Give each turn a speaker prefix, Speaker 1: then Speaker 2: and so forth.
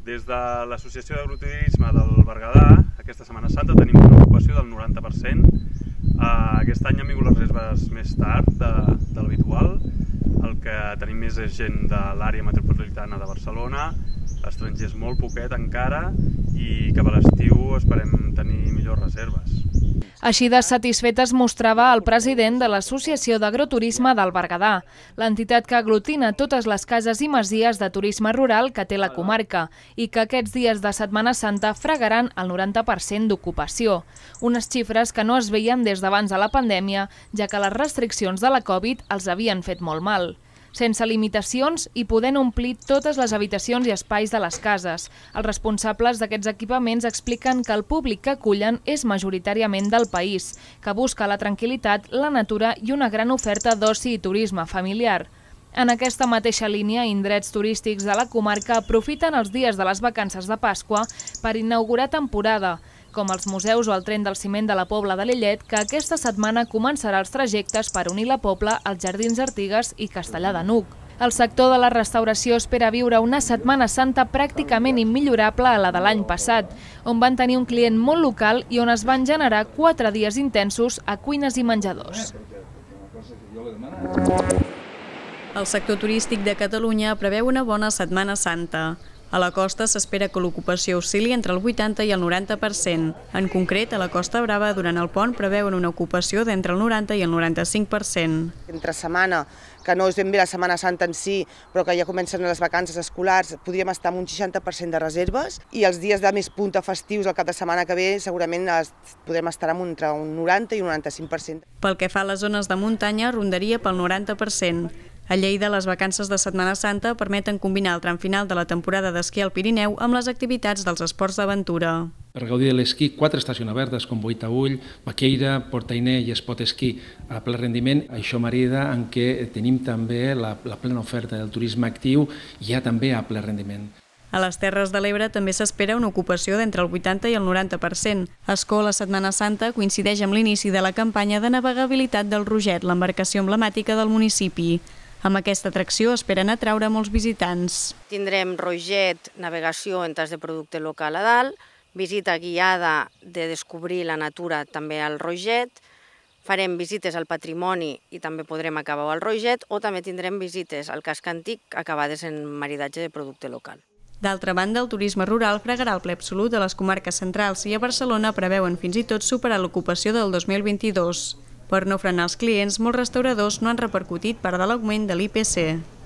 Speaker 1: Des de l'Associació d'Agroturisme del Berguedà, aquesta Setmana Santa tenim una ocupació del 90%. Aquest any han vingut les reserves més tard de l'habitual. El que tenim més és gent de l'àrea metropolitana de Barcelona, estrangers molt poquet encara, i cap a l'estiu esperem tenir millors reserves.
Speaker 2: Així de satisfet es mostrava el president de l'Associació d'Agroturisme del Berguedà, l'entitat que aglutina totes les cases i masies de turisme rural que té la comarca i que aquests dies de Setmana Santa fregaran el 90% d'ocupació. Unes xifres que no es veien des d'abans de la pandèmia, ja que les restriccions de la Covid els havien fet molt mal. Sense limitacions i podent omplir totes les habitacions i espais de les cases. Els responsables d'aquests equipaments expliquen que el públic que acullen és majoritàriament del país, que busca la tranquil·litat, la natura i una gran oferta d'oci i turisme familiar. En aquesta mateixa línia, indrets turístics de la comarca aprofiten els dies de les vacances de Pasqua per inaugurar temporada, com els museus o el tren del ciment de la Pobla de Lillet, que aquesta setmana començarà els trajectes per unir la Pobla als Jardins Artigas i Castellar de n'Hug. El sector de la restauració espera viure una Setmana Santa pràcticament immillorable a la de l'any passat, on van tenir un client molt local i on es van generar 4 dies intensos a cuines i menjadors.
Speaker 3: El sector turístic de Catalunya preveu una bona Setmana Santa. A la costa s'espera que l'ocupació oscil·li entre el 80 i el 90%. En concret, a la Costa Brava, durant el pont, preveuen una ocupació d'entre el 90 i el 95%.
Speaker 4: Entre setmana, que no és ben bé la Setmana Santa en si, però que ja comencen les vacances escolars, podríem estar amb un 60% de reserves, i els dies de més punta festius, el cap de setmana que ve, segurament podrem estar entre un 90 i un 95%.
Speaker 3: Pel que fa a les zones de muntanya, rondaria pel 90%. A Lleida, les vacances de Setmana Santa permeten combinar el tram final de la temporada d'esquí al Pirineu amb les activitats dels esports d'aventura.
Speaker 5: Per gaudir de l'esquí, 4 estacions obertes com Boitaüll, Baqueira, Portainer i Espot Esquí a ple rendiment. Això marida en què tenim també la plena oferta del turisme actiu ja també a ple rendiment.
Speaker 3: A les Terres de l'Ebre també s'espera una ocupació d'entre el 80 i el 90%. A Ascó, la Setmana Santa coincideix amb l'inici de la campanya de navegabilitat del Roget, l'embarcació emblemàtica del municipi. Amb aquesta atracció esperen atraure molts visitants.
Speaker 6: Tindrem Roget, navegació en tas de producte local a dalt, visita guiada de descobrir la natura també al Roget, farem visites al patrimoni i també podrem acabar al Roget, o també tindrem visites al casc antic acabades en maridatge de producte local.
Speaker 3: D'altra banda, el turisme rural fregarà el ple absolut de les comarques centrals i a Barcelona preveuen fins i tot superar l'ocupació del 2022. Per no frenar els clients, molts restauradors no han repercutit part de l'augment de l'IPC.